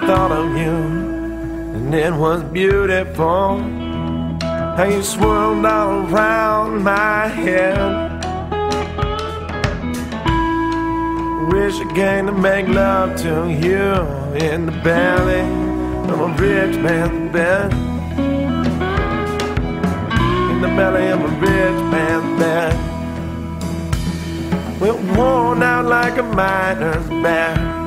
thought of you, and it was beautiful how you swirled all around my head. Wish again to make love to you in the belly of a rich man's bed. In the belly of a rich man's bed. We're worn out like a miner's band.